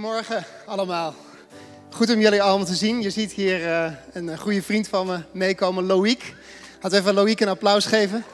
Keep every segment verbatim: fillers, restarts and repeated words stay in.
Goedemorgen allemaal. Goed om jullie allemaal te zien. Je ziet hier uh, een goede vriend van me meekomen, Loïc. Laten we even Loïc een applaus geven.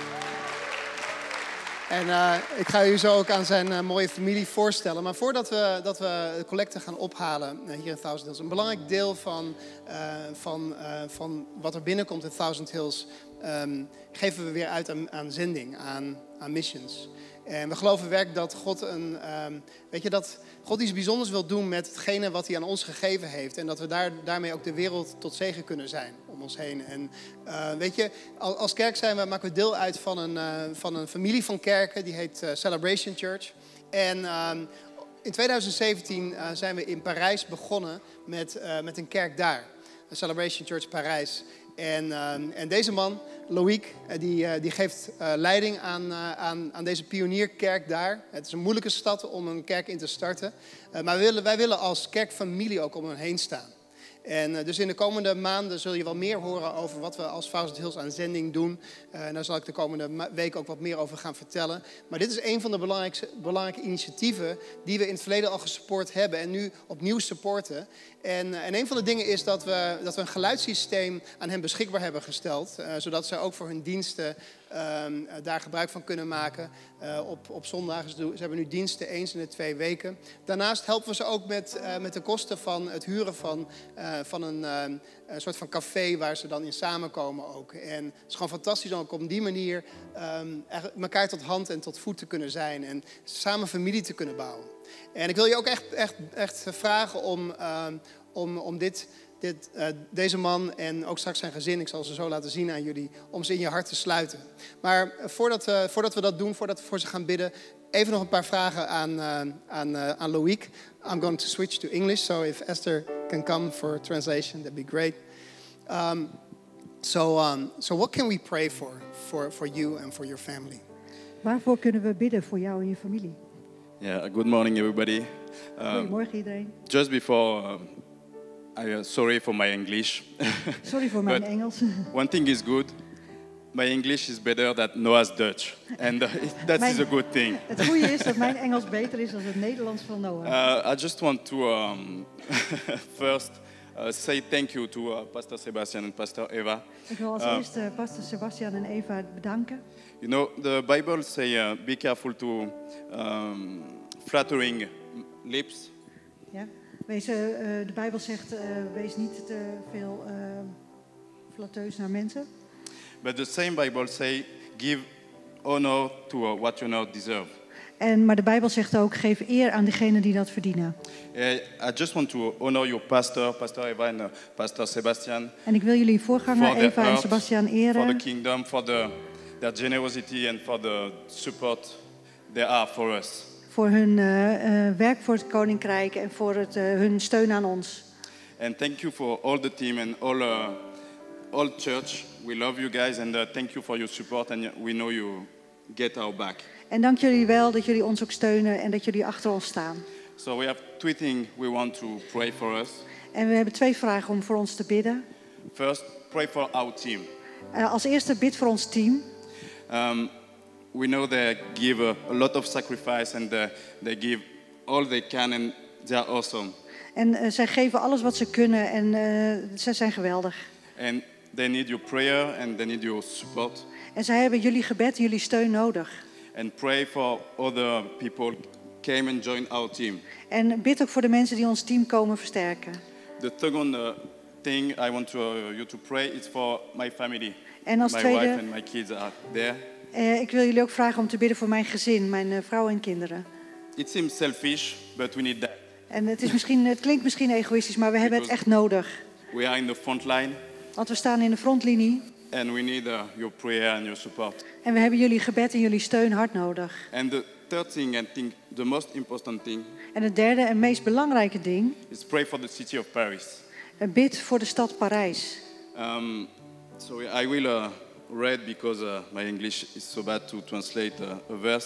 En uh, ik ga u zo ook aan zijn uh, mooie familie voorstellen. Maar voordat we, dat we de collecte gaan ophalen uh, hier in Thousand Hills. Een belangrijk deel van, uh, van, uh, van wat er binnenkomt in Thousand Hills um, geven we weer uit aan, aan zending, aan, aan missions. En we geloven werkelijk dat God een, um, weet je, dat God iets bijzonders wil doen met hetgene wat hij aan ons gegeven heeft. En dat we daar, daarmee ook de wereld tot zegen kunnen zijn om ons heen. En uh, weet je, als kerk zijn we, maken we deel uit van een, uh, van een familie van kerken. Die heet uh, Celebration Church. En uh, in twintig zeventien uh, zijn we in Parijs begonnen met, uh, met een kerk daar. Celebration Church Parijs. En, uh, en deze man, Loïc, uh, die, uh, die geeft uh, leiding aan, uh, aan, aan deze pionierkerk daar. Het is een moeilijke stad om een kerk in te starten. Uh, maar wij willen, wij willen als kerkfamilie ook om hen heen staan. En uh, dus in de komende maanden zul je wel meer horen over wat we als Thousand Hills aan zending doen. Uh, en daar zal ik de komende week ook wat meer over gaan vertellen. Maar dit is een van de belangrijkste, belangrijke initiatieven die we in het verleden al gesupport hebben en nu opnieuw supporten. En, uh, en een van de dingen is dat we, dat we een geluidssysteem aan hen beschikbaar hebben gesteld. Uh, zodat ze ook voor hun diensten uh, daar gebruik van kunnen maken. Uh, op, op zondagen, ze hebben nu diensten eens in de twee weken. Daarnaast helpen we ze ook met, uh, met de kosten van het huren van, uh, van een, uh, een soort van café waar ze dan in samenkomen ook. En het is gewoon fantastisch om ook op die manier um, elkaar tot hand en tot voet te kunnen zijn. En samen familie te kunnen bouwen. En ik wil je ook echt, echt, echt vragen om, uh, om, om dit, dit, uh, deze man en ook straks zijn gezin, ik zal ze zo laten zien aan jullie, om ze in je hart te sluiten. Maar uh, voordat, uh, voordat we dat doen, voordat we voor ze gaan bidden, even nog een paar vragen aan, uh, aan, uh, aan Loïc. I'm going to switch to English, so if Esther can come for translation, that'd be great. Um, so, um, so what can we pray for, for, for you and for your family? Waarvoor kunnen we bidden voor jou en je familie? Yeah, good morning everybody. Um, Goedemorgen iedereen. Just before, um, I, uh, sorry for my English. Sorry voor mijn Engels. One thing is good. My English is better than Noah's Dutch. And uh, that mijn, is a good thing. Het goede is dat mijn Engels beter is dan het Nederlands van Noah. Uh, I just want to um, first uh, say thank you to uh, Pastor Sebastian and Pastor Eva. Ik wil als uh, eerste Pastor Sebastian en Eva bedanken. You know, the Bible say uh, be careful to um, flattering lips. Ja, wees, uh, de Bijbel zegt, uh, wees niet te veel uh, flatteus naar mensen. But the same Bible say give honor to uh, what you now deserve. En, maar de Bijbel zegt ook, geef eer aan degenen die dat verdienen. Uh, I just want to honor your pastor, Pastor Eva and uh, Pastor Sebastian. En ik wil jullie voorganger Eva en earth, Sebastian eren. For the kingdom, for the, their generosity and for the support they are for us. Voor hun uh, uh, werk voor het Koninkrijk en voor het, uh, hun steun aan ons. And thank you for all the team and all, uh, all church. We love you guys and uh, thank you for your support and we know you get our back. En dank jullie wel dat jullie ons ook steunen en dat jullie achter ons staan. So we have two things we want to pray for us. En we hebben twee vragen om voor ons te bidden. First, pray for our team. Uh, als eerste bid voor ons team. Um, we know they give a, a lot of sacrifice and uh, they give all they can and they are awesome. En uh, zij geven alles wat ze kunnen en uh, zij zijn geweldig. And they need your prayer and they need your support. En zij hebben jullie gebed en jullie steun nodig. And pray for other people came and join our team. En bid ook voor de mensen die ons team komen versterken. The second uh, thing I want to, uh, you to pray is for my family. En als my tweede, wife and my kids are there. Uh, ik wil jullie ook vragen om te bidden voor mijn gezin, mijn uh, vrouw en kinderen. It seems selfish, but we need that. En het, is misschien, het klinkt misschien egoïstisch, maar we hebben het echt nodig. We are in the front line. Want we staan in de frontlinie. And we need uh, your prayer and your support. En we hebben jullie gebed en jullie steun hard nodig. And the third thing, and think the most important thing, en het derde en meest belangrijke ding, is pray for the city of Paris. Bid voor de stad Parijs. Um, so I will uh, read because uh, my English is so bad to translate uh, a verse.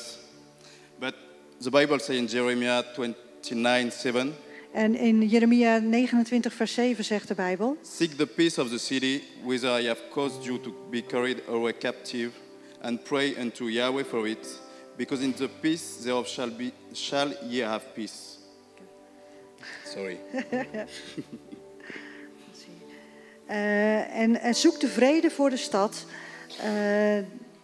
But the Bible says in Jeremiah twenty-nine seven. En in Jeremia negenentwintig vers zeven zegt de Bijbel: Seek the peace of the city, whither I have caused you to be carried away captive, and pray unto Yahweh for it, because in the peace thereof shall be shall ye have peace. Sorry. uh, en, en zoek de vrede voor de stad. Uh,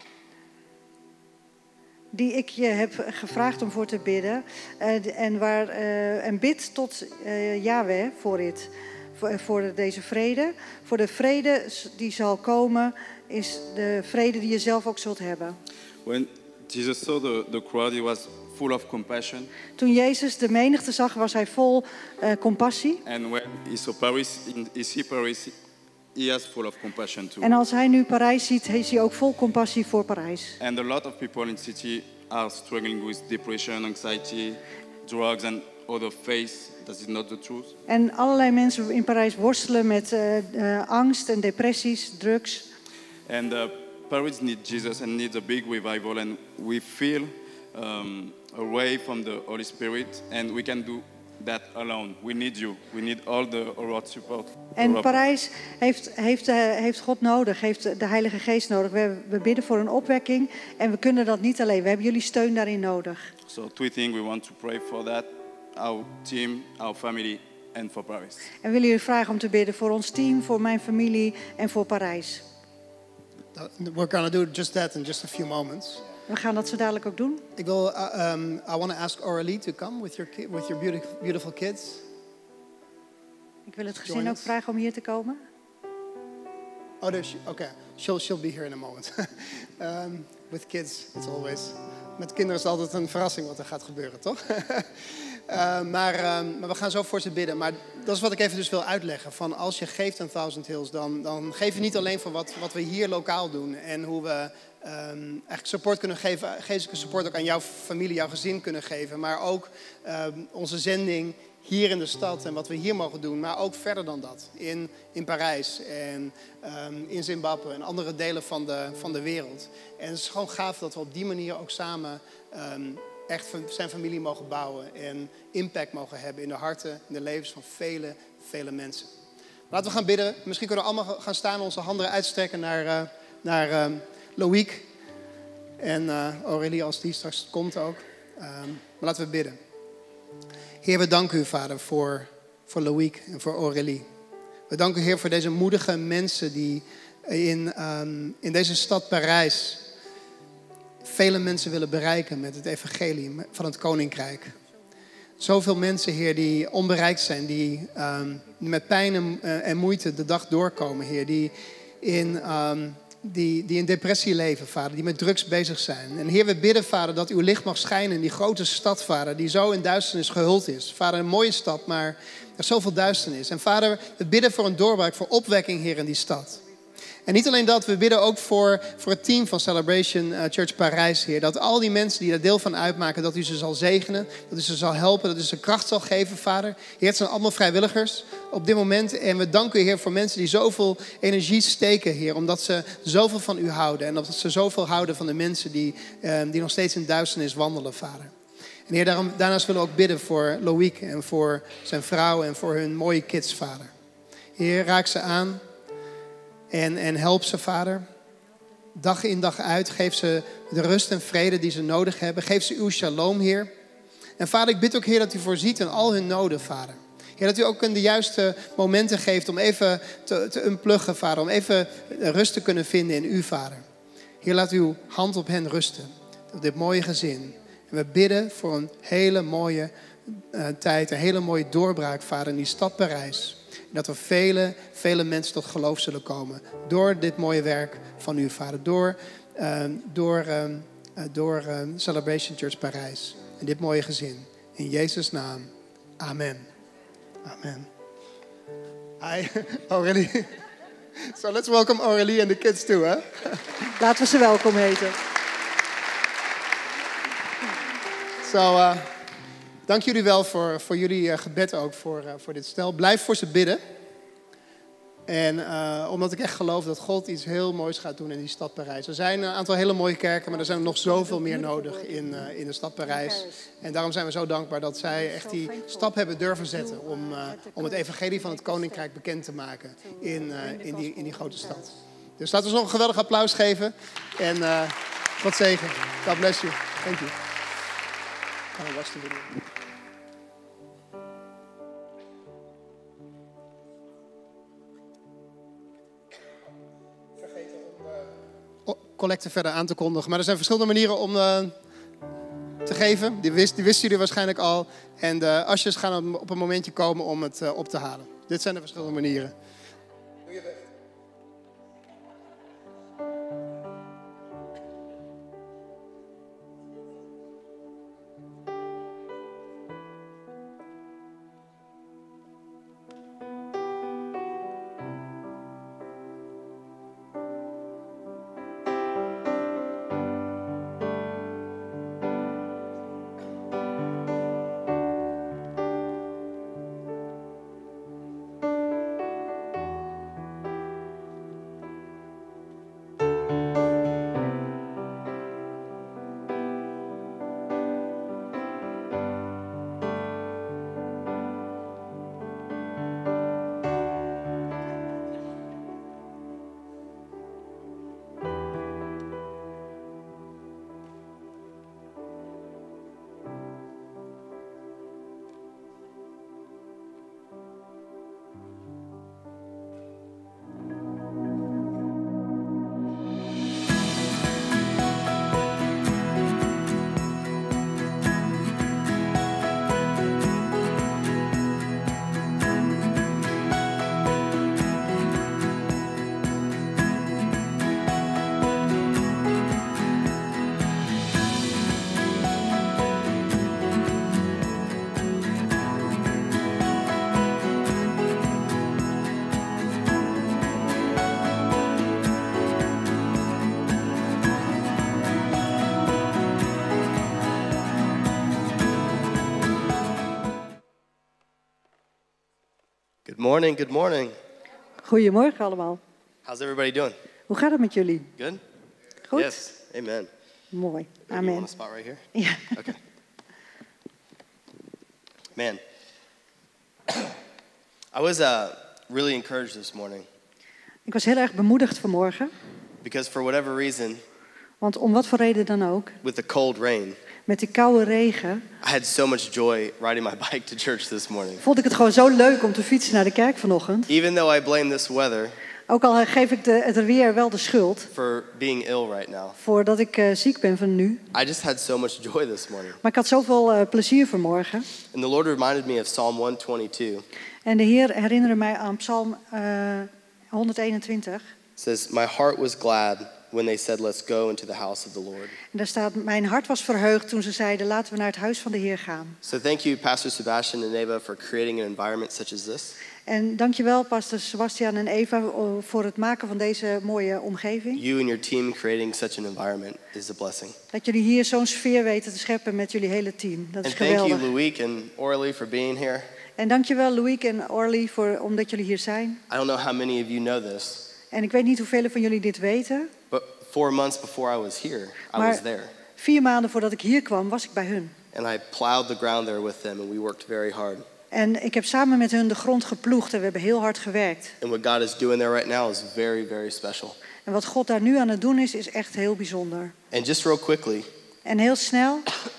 die ik je heb gevraagd om voor te bidden. Uh, en, waar, uh, en bid tot uh, Yahweh voor dit. Voor, voor deze vrede. Voor de vrede die zal komen, is de vrede die je zelf ook zult hebben. When Jesus saw the, the crowd, he was full of compassion. Toen Jezus de menigte zag, was hij vol uh, compassie. And when he saw Paris, he see Paris, he is full of compassion too. En als hij nu Parijs ziet, is hij ook vol compassie voor Parijs. And a lot of people in the city are struggling with depression, anxiety, drugs and other faiths. That is not the truth. En allerlei mensen in Parijs worstelen met uh, uh, angst en depressies, drugs. And uh, Paris needs Jesus and needs a big revival, and we feel um, away from the Holy Spirit, and we can do that alone. We need you. We need all the Lord's support. En Parijs heeft, heeft, uh, heeft God nodig, heeft de Heilige Geest nodig. We, we bidden voor een opwekking en we kunnen dat niet alleen. We hebben jullie steun daarin nodig. So two things we want to pray for that. Our team, our family and for Paris. En willen jullie vragen om te bidden voor ons team, voor mijn familie en voor Parijs. We're going to do just that in just a few moments. We gaan dat zo dadelijk ook doen. Ik wil, uh, um, I want to ask Aurélie to come with your ki- with your beautiful, beautiful kids. Ik wil het gezin ook vragen om hier te komen. Oh, there's, okay. She'll, she'll be here in a moment. um, with kids, it's always. Met kinderen is het altijd een verrassing wat er gaat gebeuren, toch? uh, maar, um, maar we gaan zo voor ze bidden. Maar dat is wat ik even dus wil uitleggen. Van als je geeft aan Thousand Hills, dan, dan geef je niet alleen voor wat, wat we hier lokaal doen. En hoe we um, eigenlijk support kunnen geven. Geestelijke support ook aan jouw familie, jouw gezin kunnen geven. Maar ook um, onze zending hier in de stad en wat we hier mogen doen. Maar ook verder dan dat. In, in Parijs en um, in Zimbabwe en andere delen van de, van de wereld. En het is gewoon gaaf dat we op die manier ook samen um, echt zijn familie mogen bouwen. En impact mogen hebben in de harten, in de levens van vele, vele mensen. Laten we gaan bidden. Misschien kunnen we allemaal gaan staan, onze handen uitstrekken naar, uh, naar um, Loïc. En uh, Aurélie als die straks komt ook. Um, maar laten we bidden. Heer, we danken u, Vader, voor, voor Loïc en voor Aurélie. We danken u, Heer, voor deze moedige mensen die in, um, in deze stad Parijs vele mensen willen bereiken met het evangelie van het Koninkrijk. Zoveel mensen, Heer, die onbereikt zijn, die um, met pijn en, uh, en moeite de dag doorkomen, Heer. Die in, um, die, die in depressie leven, Vader, die met drugs bezig zijn. En Heer, we bidden, Vader, dat uw licht mag schijnen in die grote stad, Vader, die zo in duisternis gehuld is. Vader, een mooie stad, maar er is zoveel duisternis. En Vader, we bidden voor een doorbraak, voor opwekking, Heer, in die stad. En niet alleen dat, we bidden ook voor, voor het team van Celebration Church Parijs, Heer. Dat al die mensen die daar deel van uitmaken, dat u ze zal zegenen. Dat u ze zal helpen, dat u ze kracht zal geven, Vader. Heer, het zijn allemaal vrijwilligers op dit moment. En we danken u, Heer, voor mensen die zoveel energie steken, Heer. Omdat ze zoveel van u houden. En omdat ze zoveel houden van de mensen die, eh, die nog steeds in duisternis wandelen, Vader. En Heer, daarom, daarnaast willen we ook bidden voor Loïc en voor zijn vrouw en voor hun mooie kids, Vader. Heer, raak ze aan. En, en help ze, Vader, dag in dag uit. Geef ze de rust en vrede die ze nodig hebben. Geef ze uw shalom, Heer. En Vader, ik bid ook, Heer, dat u voorziet in al hun noden, Vader. Heer, dat u ook in de juiste momenten geeft om even te, te unpluggen, Vader. Om even rust te kunnen vinden in u, Vader. Heer, laat uw hand op hen rusten. Op dit mooie gezin. En we bidden voor een hele mooie uh, tijd. Een hele mooie doorbraak, Vader, in die stad Parijs. Dat er vele, vele mensen tot geloof zullen komen. Door dit mooie werk van u, Vader. Door, uh, door, uh, door uh, Celebration Church Parijs. En dit mooie gezin. In Jezus' naam. Amen. Amen. Hi, Aurélie. So let's welcome Aurélie and the kids too, hè? Laten we ze welkom heten. So, uh, dank jullie wel voor, voor jullie uh, gebed ook voor, uh, voor dit stel. Blijf voor ze bidden. En uh, omdat ik echt geloof dat God iets heel moois gaat doen in die stad Parijs. Er zijn een aantal hele mooie kerken, maar er zijn er nog zoveel meer nodig in, uh, in de stad Parijs. En daarom zijn we zo dankbaar dat zij echt die stap hebben durven zetten om, uh, om het evangelie van het Koninkrijk bekend te maken in, uh, in, die, in die grote stad. Dus laten we nog een geweldig applaus geven. En uh, God zegen. God bless you. Thank you. I'll watch the video. collecte verder aan te kondigen. Maar er zijn verschillende manieren om uh, te geven. Die, wist, die wisten jullie waarschijnlijk al. En de asjes gaan op een momentje komen om het uh, op te halen. Dit zijn de verschillende manieren. Doe je best. Good morning, good morning. Goedemorgen allemaal. How's everybody doing? Hoe gaat het met jullie? Good? Goed? Yes, amen. Mooi, You amen. want a spot right here? Ja. Okay. Man, I was uh, really encouraged this morning Ik was heel erg bemoedigd vanmorgen. because for whatever reason, Want om wat voor reden dan ook, with the cold rain, met die koude regen, I had so much joy riding my bike to church this morning. vond ik het gewoon zo leuk om te fietsen naar de kerk vanochtend. Even though I blame this weather Ook al geef ik de, het weer wel de schuld for being ill right now, voordat ik uh, ziek ben van nu. I just had so much joy this morning. Maar ik had zoveel uh, plezier vanmorgen. And the Lord reminded me of Psalm one twenty-two. En de Heer herinnerde mij aan Psalm uh, honderdeenentwintig. It says, "My heart was glad when they said, let's go into the house of the Lord." En daar staat, mijn hart was verheugd toen ze zeiden, laten we naar het huis van de Heer gaan. So thank you, Pastor Sebastian and Eva, for creating an environment such as this. En dankjewel, pastor Sebastian en Eva, voor het maken van deze mooie omgeving. You and your team creating such an environment is a blessing. Dat jullie hier zo'n sfeer weten te scheppen met jullie hele team. Dat is And thank you, geweldig. Loïc and Orly, for being here. En dankjewel, Loïc en Orly, voor, omdat jullie hier zijn. I don't know how many of you know this, En ik weet niet hoeveel van jullie dit weten. but four months before I was here, I Maar was there. vier maanden voordat ik hier kwam, was ik bij hun. And I plowed the ground there with them, and we worked very hard. En ik heb samen met hun de grond geploegd en we hebben heel hard gewerkt. And what God is doing there right now is very, very special. En wat God daar nu aan het doen is, is echt heel bijzonder. And just real quickly, En heel snel,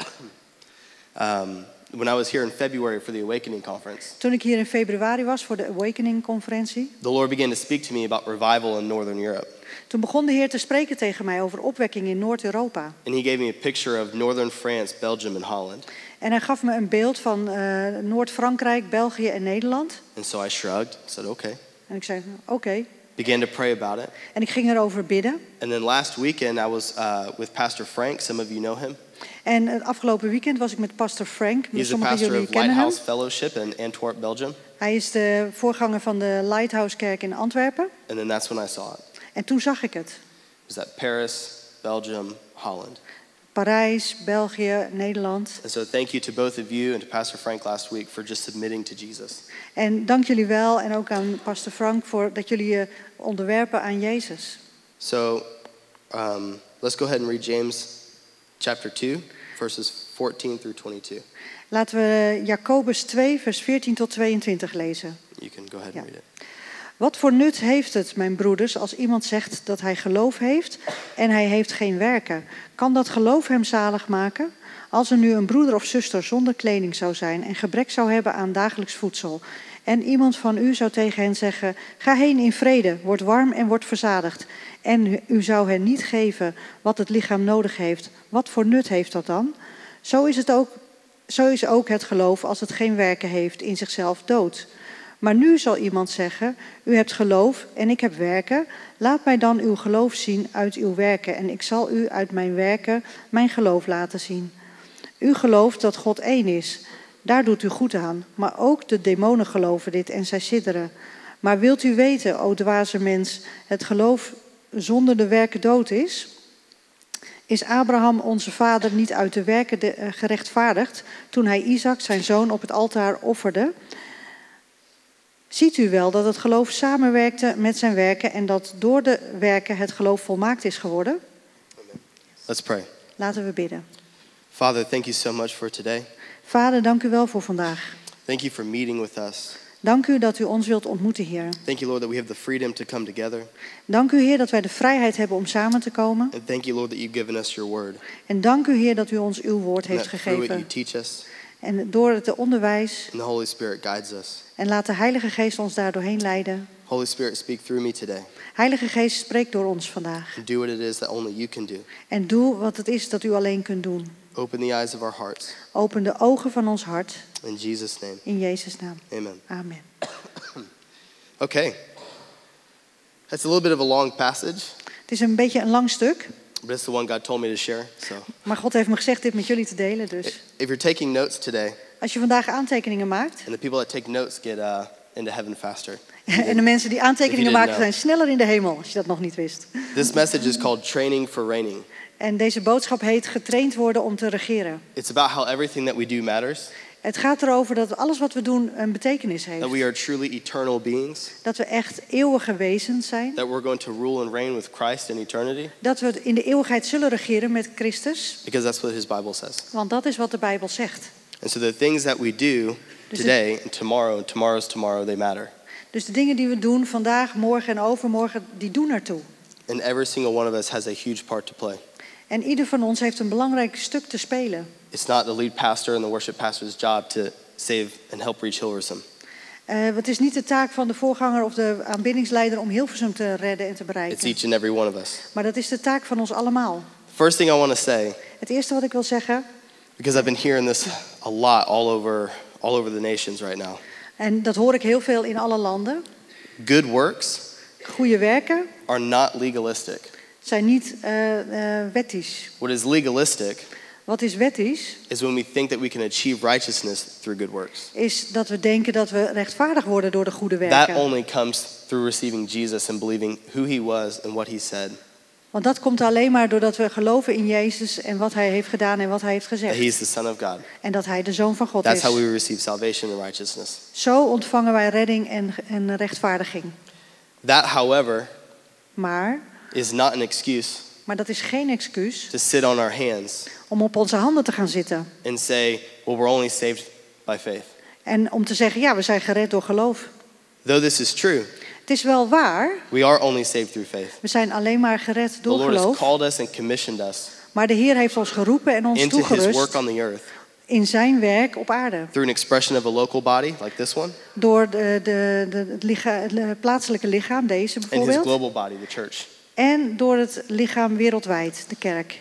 um, when I was here in February for the Awakening Conference, toen ik hier in februari was voor de Awakening-conferentie, the Lord began to speak to me about revival in Northern Europe. toen begon de Heer te spreken tegen mij over opwekking in Noord-Europa. And he gave me a picture of Northern France, Belgium, and Holland. En hij gaf me een beeld van uh, Noord-Frankrijk, België en Nederland. And so I shrugged, said, okay. En ik zei, oké. Okay. Began to pray about it. En ik ging erover bidden. And then last weekend I was uh, with Pastor Frank. Some of you know him. En het afgelopen weekend was ik met pastor Frank. He's the Sommigen van pastor jullie of kennen hem. Lighthouse Fellowship in Antwerp, Belgium. Hij is de voorganger van de Lighthouse Kerk in Antwerpen. And then that's when I saw it. En toen zag ik het. It was at Paris, Belgium, Holland. Parijs, België, Nederland. And so thank you to both of you and to Pastor Frank last week for just submitting to Jesus. En dank jullie wel en ook aan pastor Frank voor dat jullie je onderwerpen aan Jezus. So um, let's go ahead and read James chapter two, verses fourteen through twenty-two. Laten we Jacobus twee, vers veertien tot tweeëntwintig lezen. You can go ahead and Ja. read it. Wat voor nut heeft het, mijn broeders, als iemand zegt dat hij geloof heeft en hij heeft geen werken? Kan dat geloof hem zalig maken? Als er nu een broeder of zuster zonder kleding zou zijn en gebrek zou hebben aan dagelijks voedsel, En iemand van u zou tegen hen zeggen, ga heen in vrede, word warm en word verzadigd. En u zou hen niet geven wat het lichaam nodig heeft. Wat voor nut heeft dat dan? Zo is het ook, zo is ook het geloof als het geen werken heeft in zichzelf dood. Maar nu zal iemand zeggen, u hebt geloof en ik heb werken. Laat mij dan uw geloof zien uit uw werken en ik zal u uit mijn werken mijn geloof laten zien. U gelooft dat God één is. Daar doet u goed aan. Maar ook de demonen geloven dit en zij sidderen. Maar wilt u weten, o dwaze mens, het geloof zonder de werken dood is? Is Abraham onze vader niet uit de werken de, uh, gerechtvaardigd toen hij Isaac, zijn zoon, op het altaar offerde? Ziet u wel dat het geloof samenwerkte met zijn werken en dat door de werken het geloof volmaakt is geworden? Let's pray. Laten we bidden. Father, thank you so much for today. Vader, dank u wel voor vandaag. Thank you for meeting with us. Dank u dat u ons wilt ontmoeten, Heer. Thank you, Lord, that we have the freedom to come together. Dank u, Heer, dat wij de vrijheid hebben om samen te komen. And thank you, Lord, that you've given us your word. En dank u, Heer, dat u ons uw woord And heeft that through it you gegeven. teach us, En door het onderwijs. and the Holy Spirit guides us. En laat de Heilige Geest ons daar doorheen leiden. Holy Spirit, speak through me today. Heilige Geest, spreek door ons vandaag. And do what it is that only you can do. En doe wat het is dat u alleen kunt doen. Open the eyes of our hearts. Open de ogen van ons hart. In Jesus' name, In Jezus' naam. amen. Amen. Okay. That's a little bit of a long passage, Het is een beetje een lang stuk. but it's the one God told me to share. So Maar God heeft me gezegd dit met jullie te delen. Dus if you're taking notes today, als je vandaag aantekeningen maakt. and the people that take notes get uh, into heaven faster. En de mensen die aantekeningen didn't maken know. zijn sneller in de hemel. Als je dat nog niet wist. This message is called Training for Reigning. En deze boodschap heet getraind worden om te regeren. It's about how everything that we do matters, Het gaat erover dat alles wat we doen een betekenis that heeft. we are truly eternal beings, Dat we echt eeuwige wezens zijn. that we're going to rule and reign with Christ in eternity, Dat we in de eeuwigheid zullen regeren met Christus. because that's what his Bible says. Want dat is wat de Bijbel zegt. And so the things that we do today and tomorrow and tomorrow's tomorrow, they matter. Dus de dingen die we doen vandaag, morgen en overmorgen, die doen ertoe. And every single one of us has a huge part to play. En ieder van ons heeft een belangrijk stuk te spelen. It's not the lead pastor and the worship pastor's job to save and help reach Hilversum. Uh, het is niet de taak van de voorganger of de aanbiddingsleider om Hilversum te redden en te It's bereiken. each and every one of us. Maar dat is de taak van ons allemaal. First thing I want to say, Het eerste wat ik wil zeggen, because I've been hearing this a lot all over all over the nations right now. en dat hoor ik heel veel in alle landen. Good works Goede werken are not legalistic. zijn niet uh, uh, wettisch. What is legalistic Wat is wettisch? is when we think that we can achieve righteousness through good works. Is dat we denken dat we rechtvaardig worden door de goede That werken. only comes through receiving Jesus and believing who he was and what he said. Want dat komt alleen maar doordat we geloven in Jezus en wat hij heeft gedaan en wat hij heeft That gezegd. he is the Son of God. En dat hij de Zoon van God That's is. how we receive salvation and righteousness. Zo ontvangen wij redding en, en rechtvaardiging. That, however, Maar, is not an excuse maar dat is geen excuus to sit on our hands om op onze handen te gaan zitten. and say, well, we're only saved by faith. En om te zeggen, ja, we zijn gered door geloof. Though this is true, Het is wel waar, we are only saved through faith. we zijn alleen maar gered The door Lord has geloof. called us and commissioned us Maar de Heer heeft ons geroepen en ons into his work toegerust on the earth in zijn werk op aarde. through an expression of a local body like this one Door de, de, de, het, licha, het plaatselijke lichaam, deze and his bijvoorbeeld. global body, the church. En door het lichaam wereldwijd, de kerk.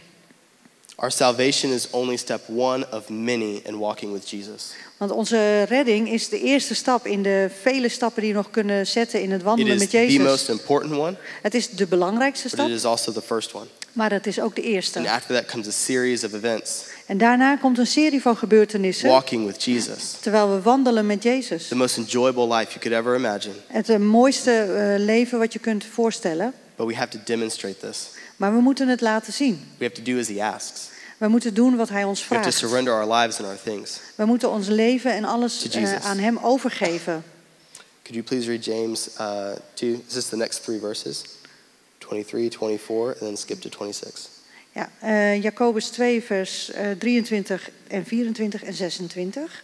Our salvation is only step one of many in walking with Jesus. Want onze redding is de eerste stap in de vele stappen die we nog kunnen zetten in het It wandelen is met the Jezus. most important one, Het is de belangrijkste but stap, it is also the first one. maar het is ook de And eerste. after that comes a series of events, En daarna komt een serie van gebeurtenissen, walking with Jesus. terwijl we wandelen met Jezus. The most enjoyable life you could ever imagine. Het eh, mooiste eh, leven wat je kunt voorstellen. But we have to demonstrate this. Maar we moeten het laten zien. We have to do as he asks. We moeten doen wat hij ons We have to vraagt. surrender our lives and our things. We moeten ons leven en alles To eh, Jesus. aan hem overgeven. Could you please read James uh, two? This is the next three verses. twenty-three, twenty-four, and then skip to twenty-six. Ja, eh, Jacobus twee, vers eh, drieëntwintig en vierentwintig en zesentwintig.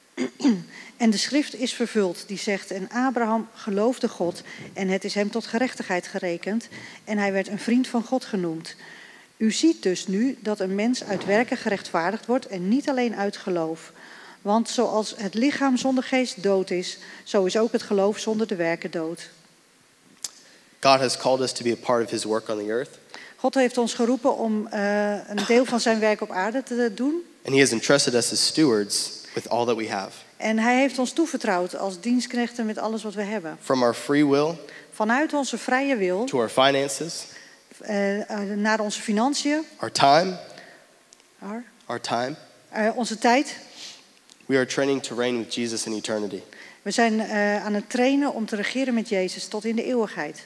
En de schrift is vervuld, die zegt, en Abraham geloofde God en het is hem tot gerechtigheid gerekend en hij werd een vriend van God genoemd. U ziet dus nu dat een mens uit werken gerechtvaardigd wordt en niet alleen uit geloof. Want zoals het lichaam zonder geest dood is, zo is ook het geloof zonder de werken dood. God has called us to be a part of his work on the earth. God heeft ons geroepen om uh, een deel van zijn werk op aarde te doen. And he has entrusted us as stewards with all that we have. En hij heeft ons toevertrouwd als dienstknechten met alles wat we hebben. From our free will Vanuit onze vrije wil, to our finances, uh, uh, naar onze financiën, our time, our, our time. uh, onze tijd. We are training to reign with Jesus in eternity. We zijn uh, aan het trainen om te regeren met Jezus tot in de eeuwigheid.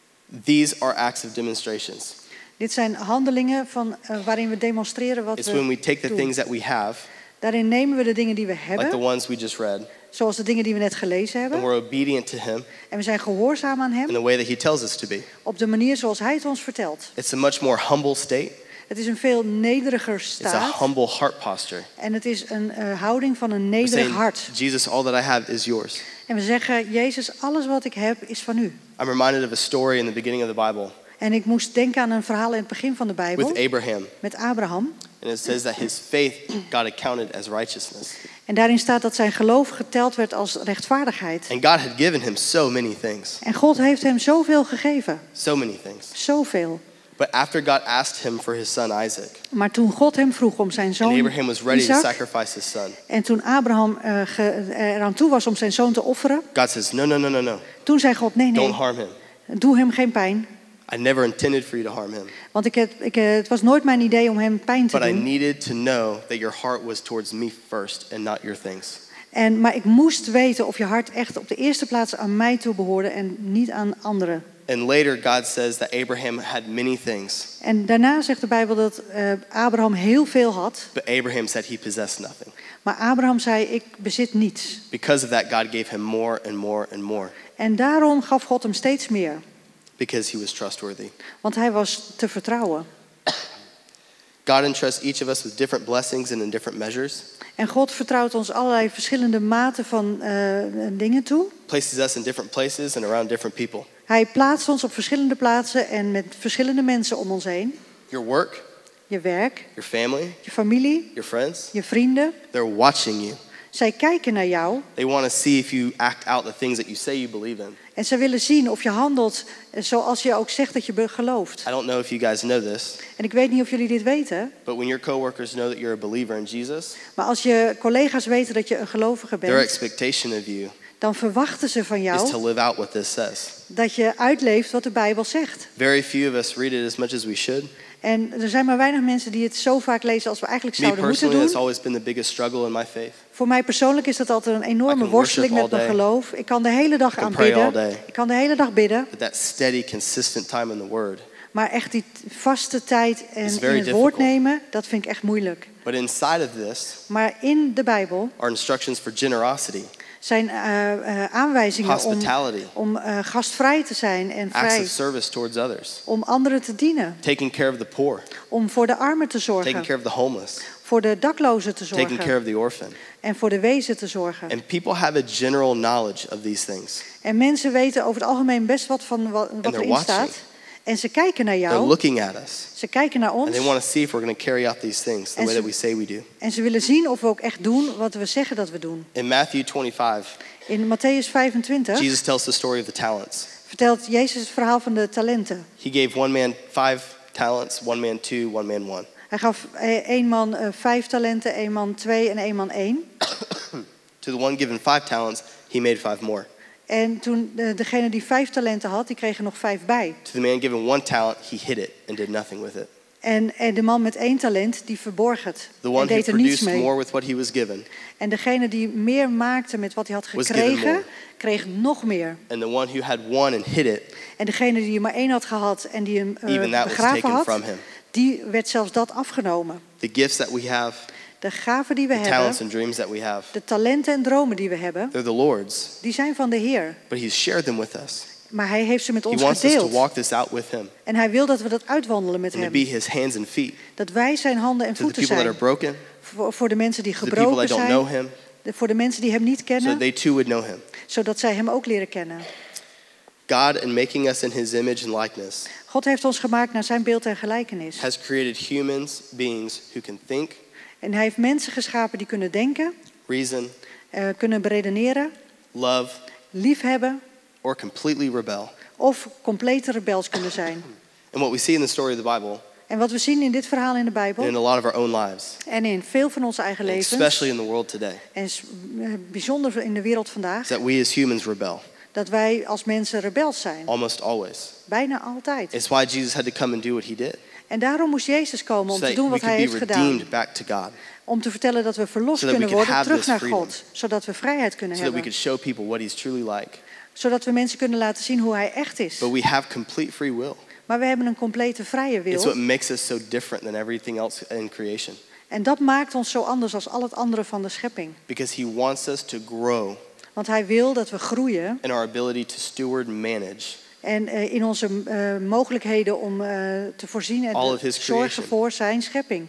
These are acts of demonstrations. Dit zijn handelingen van, uh, waarin we demonstreren wat It's we when we take the doen. things that we have, Daarin nemen we de dingen die we like hebben, the ones we just read, zoals de dingen die we net gelezen and hebben. we're obedient to him En we zijn gehoorzaam aan in hem the way that he tells us to be. op de manier zoals hij het ons vertelt. It's a much more humble state. Het is een veel nederiger It's a staat. humble heart posture. En het is een uh, houding van een We're nederig saying, hart. Jesus, all that I have is yours. En we zeggen, Jezus, alles wat ik heb is van u. I'm reminded of a story in the beginning of the Bible En ik moest denken aan een verhaal in het begin van de Bijbel. with Abraham. Met Abraham. And it says that his faith got accounted as righteousness. En daarin staat dat zijn geloof geteld werd als rechtvaardigheid. And God had given him so many things. En God heeft hem zoveel gegeven. So many things. Zoveel. But after God asked him for his son Isaac, Maar toen God hem vroeg om zijn and zoon Abraham was ready to Isaac, sacrifice his son, en toen Abraham uh, ge, eraan toe was om zijn zoon te offeren, God says, no, no, no, no, no. toen zei God, nee, Don't nee, harm him. doe hem geen pijn. I never intended for you to harm him. Want ik het, ik, het was nooit mijn idee om hem pijn te But I doen. needed to know that your heart was towards me first and not your things. En, maar ik moest weten of je hart echt op de eerste plaats aan mij toe behoorde en niet aan anderen. And later God says that Abraham had many things, En daarna zegt de Bijbel dat uh, Abraham heel veel had. but Abraham said he possessed nothing. Maar Abraham zei, ik bezit niets. Because of that, God gave him more and more and more, En daarom gaf God hem steeds meer. because he was trustworthy. Want hij was te vertrouwen. God entrusts each of us with different blessings and in different measures, En God vertrouwt ons allerlei verschillende maten van uh, dingen toe. places us in different places and around different people. Hij plaatst ons op verschillende plaatsen en met verschillende mensen om ons heen. Your work, Je werk, your family, je familie, your friends, je vrienden. they're watching you. Zij kijken naar jou They want to see if you act out the things that you say you believe in. en ze willen zien of je handelt zoals je ook zegt dat je be- gelooft. I don't know if you guys know this, En ik weet niet of jullie dit weten, but when your coworkers know that you're a believer in Jesus, maar als je collega's weten dat je een gelovige their bent, expectation of you dan verwachten ze van is jou to live out what this says. dat je uitleeft wat de Bijbel zegt. Very few of us read it as much as we should. En er zijn maar weinig mensen die het zo vaak lezen als we eigenlijk Me zouden moeten personally, that's doen. always been the biggest struggle in my faith. Voor mij persoonlijk is dat altijd een I enorme can worsteling worship met all mijn day. geloof. Ik kan de hele dag I can pray all aanbidden. day. Ik kan de hele dag bidden. But that steady, consistent time in the Word. Maar echt die vaste tijd en It's in very het woord difficult. nemen, dat vind ik echt moeilijk. But inside of this Maar in de Bijbel are instructions for generosity, zijn uh, uh, aanwijzingen om, hospitality, om uh, gastvrij te zijn en acts vrij. of service towards others, Om anderen te dienen. taking care of the poor, Om voor de armen te taking zorgen. care of the homeless, Voor de daklozen te taking care zorgen. of the orphan. En voor de wezen te zorgen. And people have a general knowledge of these things. En mensen weten over het algemeen best wat van wat, wat they're erin watching. staat. En ze kijken naar They're jou. looking at us, Ze kijken naar and ons. they want to see if we're going to carry out these things the En way ze- that we say we do. En ze willen zien of we ook echt doen wat we zeggen dat we doen. In Matthew twenty-five, In Matthäus vijfentwintig Jesus tells the story of the talents. vertelt Jezus het verhaal van de talenten. He gave one man five talents, one man two, one man one. Hij gaf eh, één man eh, vijf talenten, één man twee en één man één. To the one given five talents, he made five more. En toen de, degene die vijf talenten had, die kreeg er nog vijf bij. To the man given one talent, he hid it and did nothing with it. En, en de man met één talent, die verborg het. The En one who deed er niets produced mee. more with what he was given, En degene die meer maakte met wat hij had Was given gekregen, more. kreeg nog meer. and the one who had one and hid it, En degene die er maar één had gehad en die hem eh, even that was begraven taken had, from him. die werd zelfs dat afgenomen. The gifts that we have, De gaven die we the hebben, talents and dreams that we have, de talenten en dromen die we hebben, they're the Lord's, die zijn van de Heer. but he's shared them with us. Maar hij heeft ze met He ons wants us to gedeeld. walk this out with him En hij wil dat we dat uitwandelen met and to hem. be his hands and feet Dat wij zijn handen en to the voeten people that are zijn. broken, Voor, voor de mensen die to the people gebroken that don't know zijn. him, de- Voor de mensen die hem niet so kennen. that they too would know him. Zodat zij hem ook leren kennen. God, in making us in his image and likeness, God heeft ons gemaakt naar zijn beeld en gelijkenis. has created humans, beings who can think, En hij heeft mensen geschapen die kunnen denken, reason, uh, kunnen beredeneren, love, liefhebben or completely rebel. of complete rebels kunnen zijn. And what we see in the story of the Bible, En wat we zien in dit verhaal in de and in Bijbel a lot of our own lives, en in veel van onze eigen and levens, especially in the world today, en s- eh, bijzonder in de wereld is vandaag, that we as humans rebel, dat wij als mensen rebels zijn. almost always. Bijna altijd. It's why Jesus had to come and do what he did, En daarom moest Jezus komen so om te that doen we wat hij could heeft be gedaan. redeemed back to God, Om te vertellen dat we verlost So that we kunnen could worden have terug this naar freedom. God. Zodat we vrijheid kunnen so that we hebben. could show people what he's truly like. Zodat we mensen kunnen laten zien hoe hij echt is. But we have complete free will. Maar we hebben een complete vrije It's what wil. makes us so different than everything else in creation. En dat maakt ons zo anders als al het andere van de schepping. Because he wants us to grow Want hij wil dat we groeien. in our ability to steward and manage En uh, in onze uh, mogelijkheden om uh, te voorzien en all te of his zorgen creation. voor zijn schepping.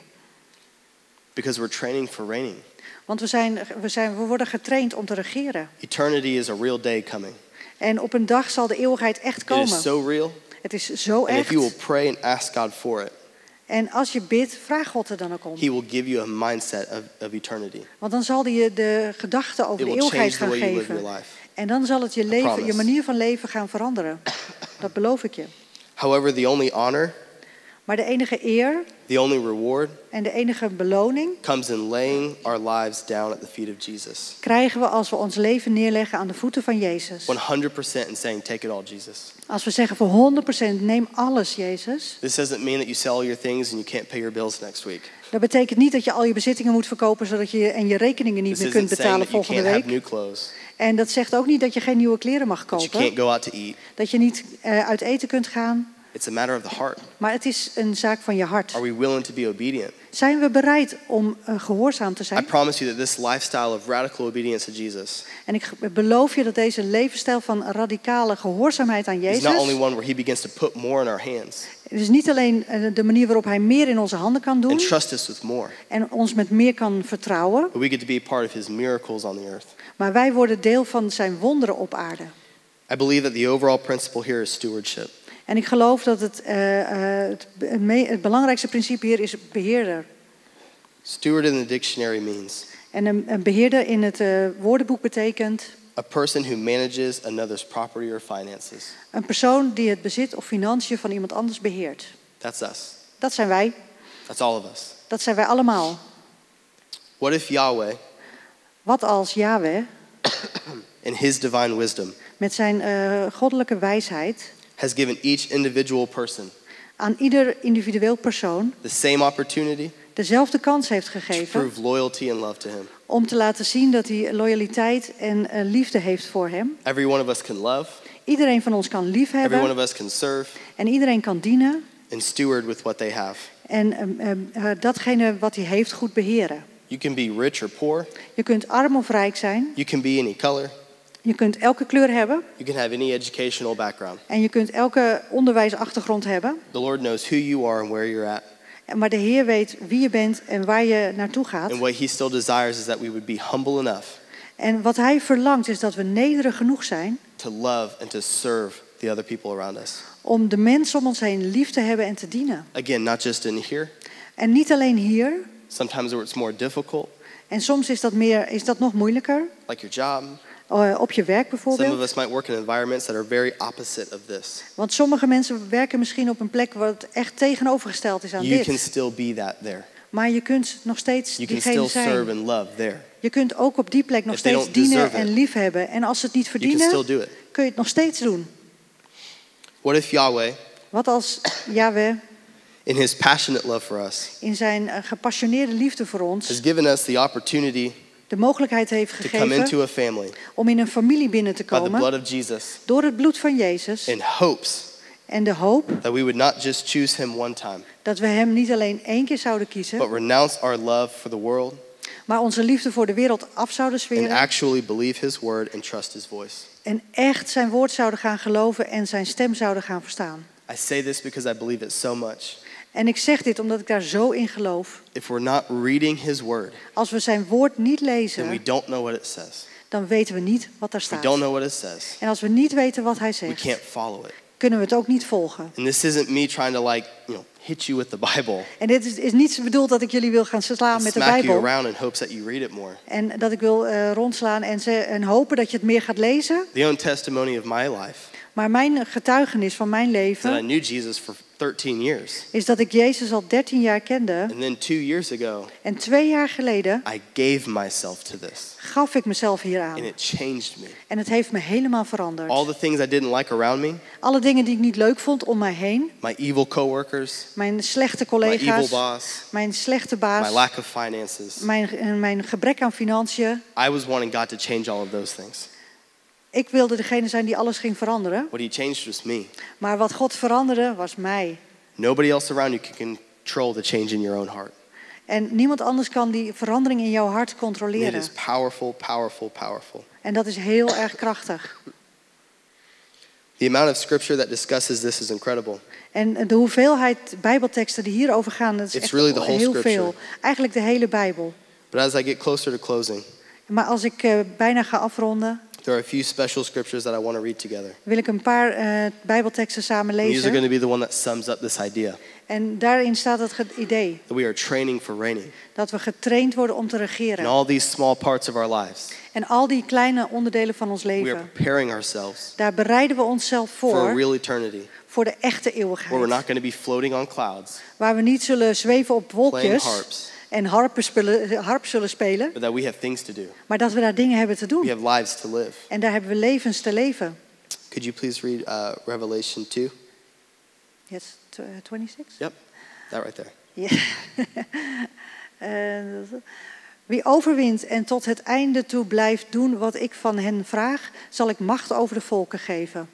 because we're training for reigning. Want we, zijn, we, zijn, we worden getraind om te regeren. Eternity is a real day coming. En op een dag zal de eeuwigheid echt It komen. is so real. Het is zo And if you will echt. pray and ask God for it, En als je bidt, vraag God er dan ook om. he will give you a mindset of, of eternity. Want dan zal hij je de gedachten over It de will change eeuwigheid the gaan way you live geven. your life. En dan zal het je, leven, je promise. manier van leven gaan veranderen. Dat beloof ik je. However, the only honor, Maar de enige eer the only reward en de enige beloning comes in laying our lives down at the feet of Jesus. krijgen we als we ons leven neerleggen aan de voeten van Jezus. one hundred percent and saying, take it all, Jesus. Als we zeggen voor honderd procent neem alles, Jezus. This doesn't mean that you sell all your things and you can't pay your bills next week. Dat betekent niet dat je al je bezittingen moet verkopen zodat je en je rekeningen niet This meer kunt isn't saying betalen that you volgende can't have week. new clothes, En dat zegt ook niet dat je geen nieuwe kleren mag that you kopen. can't go out to eat. Dat je niet uh, uit eten kunt gaan. It's a matter of the heart. Maar het is een zaak van je hart. Are we willing to be obedient? Zijn we bereid om uh, gehoorzaam te I zijn? promise you that this lifestyle of radical obedience to Jesus En ik beloof je dat deze levensstijl van radicale gehoorzaamheid aan is not only Jezus... one where he begins to put more in our hands Het is niet alleen uh, de manier waarop hij meer in onze handen kan doen... and trust us with more, en ons met meer kan vertrouwen... but we get to be a part of his miracles on the earth. maar wij worden deel van zijn wonderen op aarde. I believe that the overall principle here is stewardship. En ik geloof dat het, uh, uh, het, het, me- het belangrijkste principe hier is beheerder. Steward in the dictionary means En een, een beheerder in het uh, woordenboek betekent... a person who manages another's property or finances. een persoon die het bezit of financiën van iemand anders beheert. That's us. Dat zijn wij. That's all of us. Dat zijn wij allemaal. What if Yahweh, Wat als Yahweh in his divine wisdom, met zijn uh, goddelijke wijsheid... has given each individual person aan ieder individueel persoon the same opportunity dezelfde kans heeft to gegeven... prove loyalty and love to him? om te laten zien dat hij loyaliteit en uh, liefde heeft voor hem. Every one of us can love, Iedereen van ons kan every one liefhebben of us can serve en iedereen kan dienen... and steward with what they have. en uh, uh, datgene wat hij heeft goed beheren. You can be rich or poor. Je kunt arm of rijk zijn. You can be any color. Je kunt elke kleur hebben. You can have any educational background. En je kunt elke onderwijsachtergrond hebben. The Lord knows who you are and where you're at. Maar de Heer weet wie je bent en waar je naartoe gaat. And what he still desires is that we would be humble enough En wat hij verlangt is dat we nederig genoeg zijn... to love and to serve the other people around us. om de mensen om ons heen lief te hebben en te dienen. Again, not just in here. En niet alleen hier. Sometimes where it's more difficult, En soms is dat, meer, is dat nog moeilijker. like your job. Uh, op je werk Some of bijvoorbeeld. us might work in environments that are very opposite of this. Want sommige mensen werken misschien op een plek wat echt tegenovergesteld is aan You dit. can still be that there. Maar je kunt nog steeds You can diegene still serve zijn. and love there. Je kunt ook op die plek nog If they steeds don't dienen deserve en it, liefhebben. En als ze het niet You can verdienen, still do it. kun je het nog steeds doen. What if Yahweh, Wat als Yahweh in his passionate love for us, in zijn uh, gepassioneerde liefde voor has ons given us the opportunity de mogelijkheid heeft to come into gegeven a family om in een familie binnen te by the blood komen of Jesus door het bloed van Jezus in hopes en de hoop that we would not just choose him one time, dat we hem niet alleen één keer zouden but kiezen, renounce our love for the world maar onze liefde voor de wereld af zouden and zweren actually believe his word and trust his voice. en echt zijn woord zouden gaan geloven en zijn stem zouden gaan verstaan. I say this because I believe it so much. En ik zeg dit omdat ik daar zo in geloof. If we're not reading his word, Als we zijn woord niet then we lezen, don't know what it says. dan weten we niet wat daar If we staat. don't know what it says, En als we niet weten wat hij we zegt, can't follow it. kunnen we het ook niet volgen. And this isn't me trying to like, you know, hit you with the Bible. En dit is, is niet bedoeld dat ik jullie wil gaan slaan met de Smack you Bijbel. around in hopes that you read it more. En dat ik wil uh, rondslaan en, ze, en hopen dat je het meer gaat lezen. The own testimony of my life. Maar mijn getuigenis van mijn That I leven knew Jesus for thirteen years. is dat ik Jezus al dertien jaar kende. And then two years ago, En twee jaar geleden I gave myself to this. gaf ik mezelf hieraan. And it changed me. En het heeft me helemaal veranderd. All the things I didn't like around me, Alle dingen die ik niet leuk vond om mij heen. my evil coworkers, Mijn slechte my evil collega's. boss, Mijn slechte my baas. lack of finances. Mijn, eh, mijn gebrek aan financiën. I was wanting God to change all of those things. Ik wilde degene zijn die alles ging veranderen. What he changed was me. Maar wat God veranderde was mij. Nobody else around you can control the change in your own heart. En niemand anders kan die verandering in jouw hart And it controleren. is powerful, powerful, powerful. En dat is heel erg krachtig. The amount of scripture that discusses this is incredible. En de hoeveelheid bijbelteksten die hierover gaan, dat is It's echt really the whole heel scripture. veel. Eigenlijk de hele Bijbel. But as I get closer to closing, Maar als ik uh, bijna ga afronden, there are a few special scriptures that I want to read together. wil ik een paar uh, bijbelteksten samen And these are going lezen. to be the one that sums up this idea En daarin staat het ge- idee that we are training for reigning. dat we getraind worden om te In regeren. all these small parts of our lives, En al die kleine onderdelen van ons we are leven, preparing ourselves daar bereiden we onszelf for a voor, real eternity voor de echte where we're eeuwigheid. not going to be floating on clouds, Waar we niet zullen zweven op playing wolkjes harps, en harpen spullen- harp zullen spelen, but that we have things to do. maar dat we daar dingen hebben te We doen. have lives to live. En daar hebben we levens te leven. Could you please read uh, Revelation two? Yes, tw- uh, twenty-six? Yep, that right there. Ja. Eh, Wie overwint en tot het einde toe blijft doen wat ik van hen vraag, zal ik macht over de volken geven.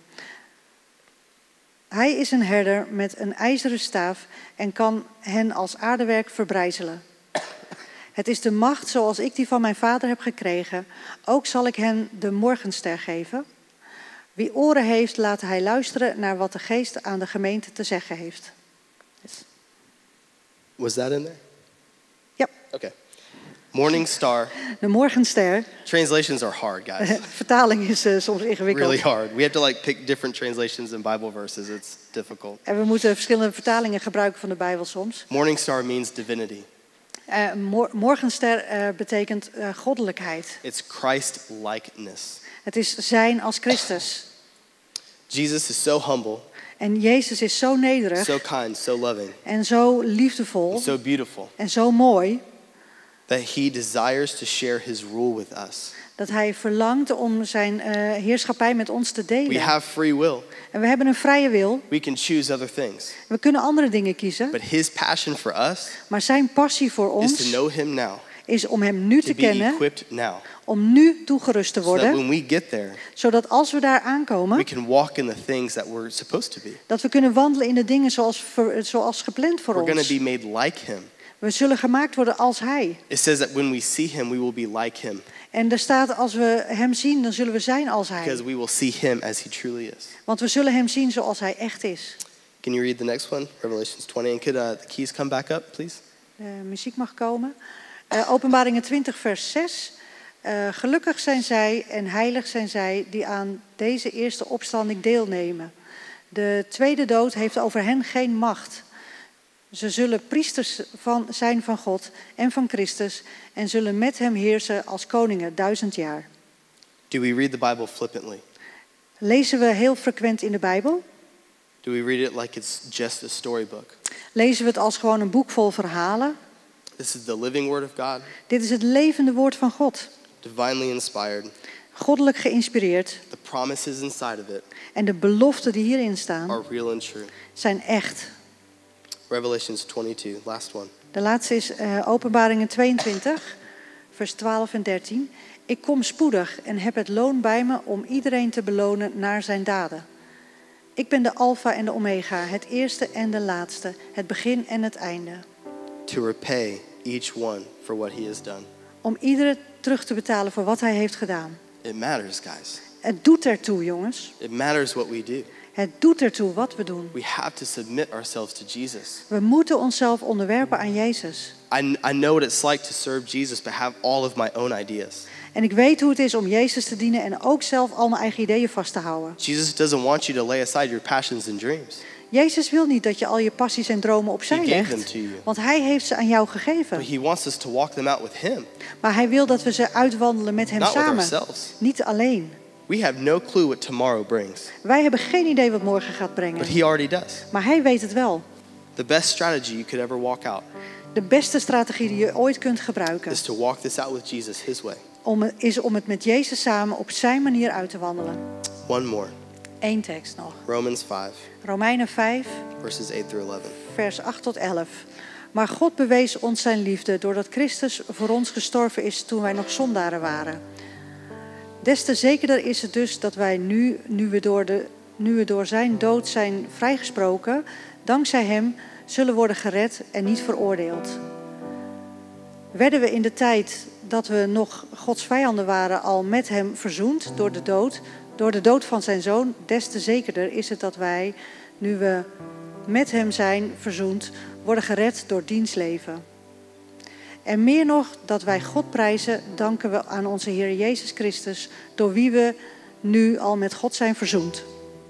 Hij is een herder met een ijzeren staaf en kan hen als aardewerk verbrijzelen. Het is de macht zoals ik die van mijn vader heb gekregen. Ook zal ik hen de morgenster geven. Wie oren heeft, laat hij luisteren naar wat de geest aan de gemeente te zeggen heeft. Yes. Was that in there? Ja, Okay. Morning star. de morgenster. Translations are hard, guys. Vertaling is uh, soms ingewikkeld. Really hard. We have to like pick different translations and Bible verses. It's difficult. En we moeten verschillende vertalingen gebruiken van de Bijbel soms. Morning star means divinity. Uh, mor- morgenster uh, betekent uh, goddelijkheid. It's Christ likeness. Het is zijn als Christus. Jesus is so humble, En Jezus is zo nederig so kind, so loving, en zo liefdevol and so beautiful en zo mooi, that he desires to share his rule with us. dat hij verlangt om zijn uh, heerschappij met ons te We delen. have free will. En we hebben een vrije wil. We can choose other things. We kunnen andere dingen kiezen. But his passion for us Maar zijn passie voor is to ons know him now, is om hem nu to te be kennen, equipped now, om nu toegerust te so that worden, when we get there, zodat als we daar we aankomen, can walk in the things that we're supposed to be. dat we kunnen wandelen in de dingen zoals, ver- zoals gepland voor We're going ons. to be made like him. We zullen gemaakt worden als hij. It says that when we see him, we will be like him, En er staat, als we hem zien, dan zullen we zijn als hij. because we will see him as he truly is. Want we zullen hem zien zoals hij echt is. Can you read the next one? Revelations twenty. And could uh, the keys come back up, please? Uh, muziek mag komen. Uh, Openbaringen twintig, vers zes. Uh, gelukkig zijn zij en heilig zijn zij die aan deze eerste opstanding deelnemen. De tweede dood heeft over hen geen macht. Ze zullen priesters van, zijn van God en van Christus en zullen met hem heersen als koningen duizend jaar. Do we read the Bible flippantly? Lezen we heel frequent in de Bijbel? Do we read it like it's just a storybook? Lezen we het als gewoon een boek vol verhalen? This is the living word of God, Dit is het levende woord van God. divinely inspired. Goddelijk geïnspireerd. The promises inside of it En de beloften die hierin staan are real and true. zijn echt. Revelations twenty-two, last one. De laatste is uh, Openbaringen tweeëntwintig, vers twaalf en dertien. Ik kom spoedig en heb het loon bij me om iedereen te belonen naar zijn daden. Ik ben de Alfa en de Omega, het eerste en de laatste, het begin en het einde. To repay each one for what he has done. Om iedereen terug te betalen voor wat hij heeft gedaan. It matters, guys. Het doet ertoe, jongens. It matters what we do. Het doet ertoe wat we doen. We have to submit ourselves to Jesus. We moeten onszelf onderwerpen aan Jezus. I, I know what it's like to serve Jesus but have all of my own ideas. En ik weet hoe het is om Jezus te dienen en ook zelf al mijn eigen ideeën vast te houden. Jesus doesn't want you to lay aside your passions and dreams. Jezus wil niet dat je al je passies en dromen opzij He gave legt. them to you. Want hij heeft ze aan jou gegeven. But he wants us to walk them out with him, Maar hij wil dat we ze uitwandelen met hem not with samen. ourselves. Niet alleen. We have no clue what tomorrow brings, Wij hebben geen idee wat morgen gaat brengen. but he already does. Maar hij weet het wel. The best strategy you could ever walk out De beste strategie die je ooit kunt gebruiken is to walk this out with Jesus his way. om het, is om het met Jezus samen op zijn manier uit te wandelen. One more. Eén tekst nog. Romans five, Romeinen vijf, verses eight through eleven. vers acht tot elf. Maar God bewees ons zijn liefde doordat Christus voor ons gestorven is toen wij nog zondaren waren. Des te zekerder is het dus dat wij nu, nu we door, de, nu we door zijn dood zijn vrijgesproken, dankzij hem zullen worden gered en niet veroordeeld. Werden we in de tijd dat we nog Gods vijanden waren al met hem verzoend door de dood, door de dood van zijn zoon, des te zekerder is het dat wij, nu we met hem zijn verzoend, worden gered door diens leven. En meer nog, dat wij God prijzen, danken we aan onze Heer Jezus Christus, door wie we nu al met God zijn verzoend.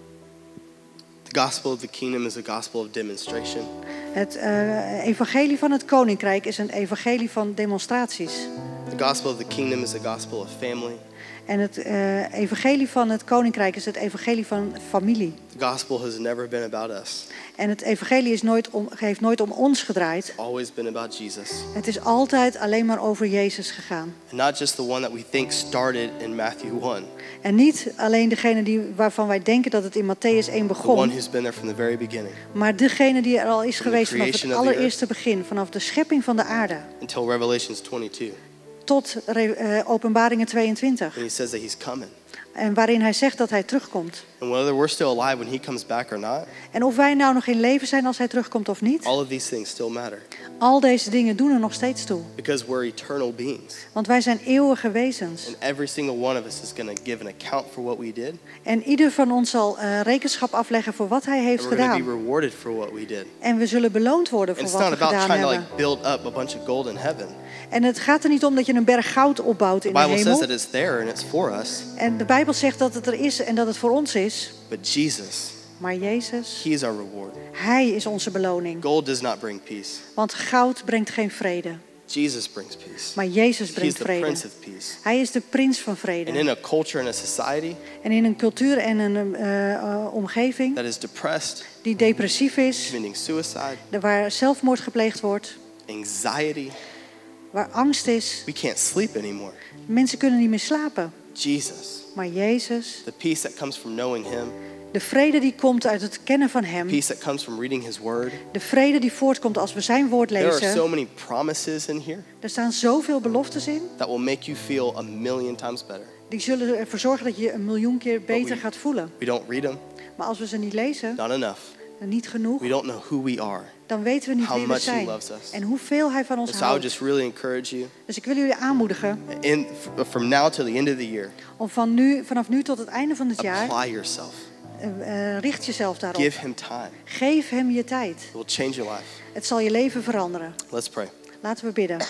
The gospel of the kingdom is a gospel of demonstration. Het uh, evangelie van het koninkrijk is een evangelie van demonstraties. The gospel of the kingdom is a gospel of family. En het uh, evangelie van het koninkrijk is het evangelie van familie. The gospel has never been about us. En het evangelie is nooit om, heeft nooit om ons gedraaid. It's always been about Jesus. Het is altijd alleen maar over Jezus gegaan. And not just the one that we think started in Matthew one. En niet alleen degene die, waarvan wij denken dat het in Matthäus één The one begon. who's been there from the very beginning. Maar degene die er al is From the geweest vanaf het creation of the allereerste begin. Vanaf de schepping van de aarde. Until Revelations twenty-two. Tot uh, Openbaringen tweeëntwintig. When he says that he's coming. En waarin hij zegt dat hij terugkomt. And whether we're still alive when he comes back or not, En of wij nou nog in leven zijn als hij terugkomt of niet. all of these things still matter. Al deze dingen doen er nog steeds toe. Because we're eternal beings. Want wij zijn eeuwige wezens. And every single one of us is going to give an account for what we did. En ieder van ons zal uh, rekenschap afleggen voor wat hij heeft And we're going to gedaan. be rewarded for what we did. En we zullen beloond worden And voor it's wat not we about gedaan trying to hebben. like build up a bunch of gold in heaven. En het gaat er niet om dat je een berg goud opbouwt The in de Bible says hemel. that it's there and it's for us. En de Bijbel zegt dat het er is en dat het voor ons is. But Jesus, Maar Jezus, he is our reward. hij is onze beloning. Gold does not bring peace. Want goud brengt geen vrede. Jesus brings peace. Maar Jezus He's brengt the vrede. Prince of Peace. Hij is de prins van And vrede. in a culture and a society En in een cultuur en een uh, uh, omgeving that is depressed, die depressief is, committing suicide, waar zelfmoord gepleegd wordt, anxiety, waar angst is, we can't sleep anymore. mensen kunnen niet meer slapen. Jesus, Maar Jezus, the peace that comes from knowing him, de vrede die komt uit het kennen van hem, peace that comes from reading his word. de vrede die voortkomt als we zijn woord There are so lezen. many promises in here Er staan zoveel beloftes in, that will make you feel a million times better. die zullen ervoor zorgen dat je je een miljoen keer beter we- gaat voelen. We don't read them, Maar als we ze niet lezen, not enough. en niet genoeg, We don't know who we are. dan weten we niet How wie we much he zijn. loves us. En hoeveel hij van ons And so I would houdt. just really encourage you, Dus ik wil jullie aanmoedigen in, from now till the end of the year, om van nu, vanaf nu tot het einde van het jaar, apply yourself. uh, uh, richt jezelf daarop. Give him time. Geef hem je tijd. It will change your life. Het zal je leven veranderen. Let's pray. Laten we bidden.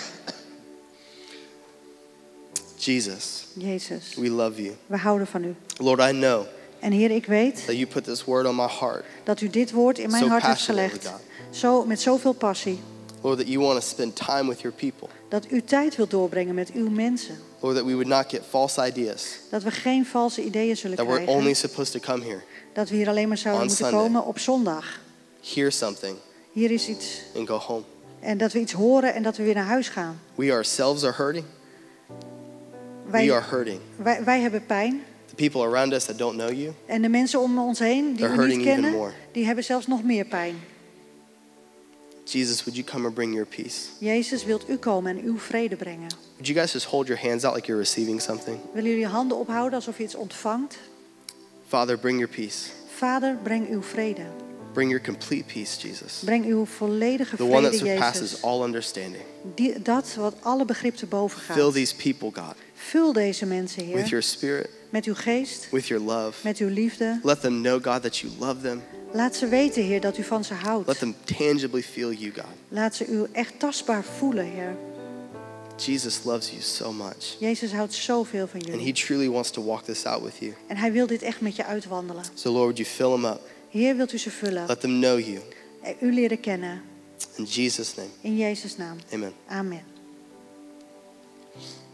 Jesus, Jezus, we love you. we houden van u. Lord, I know En Heer, ik weet that you put this word on my heart. dat u dit woord in mijn So hart heeft passionately, gelegd. God. Zo, met zoveel passie. Lord, that you want to spend time with your people. Dat u tijd wilt doorbrengen met uw mensen. Lord, that we would not get false ideas. Dat we geen valse ideeën zullen That we're krijgen. only supposed to come here, Dat we hier alleen maar zouden on moeten Sunday. komen op zondag. hear something, Hier is iets. and go home. En dat we iets horen en dat we weer naar huis gaan. We ourselves are hurting. We Wij, are hurting. wij, wij hebben pijn. The people around us that don't know you, En de mensen om ons heen die They're we niet hurting even kennen, more. die hebben zelfs nog meer pijn. Jesus, would you come and bring your peace? Jezus, wilt u komen en uw vrede brengen? Would you guys just hold your hands out like you're receiving something? Willen jullie je handen ophouden alsof je iets ontvangt? Father, bring your peace. Vader, breng uw vrede. Bring your complete peace, Jesus. Breng uw volledige The one that vrede, surpasses Jezus. all understanding. Die, dat wat alle begrip te boven Fill gaat. these people, God, Vul deze mensen, with Heer, your spirit, met uw geest, with your love. met uw liefde. Let them know, God, that you love them. Laat ze weten, Heer, dat u van ze Let houdt. them tangibly feel you, God. Laat ze u echt tastbaar voelen, Heer. Jesus loves you so much. Jezus houdt zoveel van And he jullie. truly wants to walk this out with you. En hij wil dit echt met je uitwandelen. So Lord, would you fill them up? Heer, wilt u ze vullen? Let them know you. En u leren kennen. In Jesus' name, In Jezus' naam. amen. Amen.